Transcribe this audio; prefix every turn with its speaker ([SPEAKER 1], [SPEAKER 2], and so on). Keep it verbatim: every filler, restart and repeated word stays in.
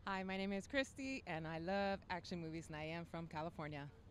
[SPEAKER 1] Hi, my name is Christie, and I love action movies, and I am from California.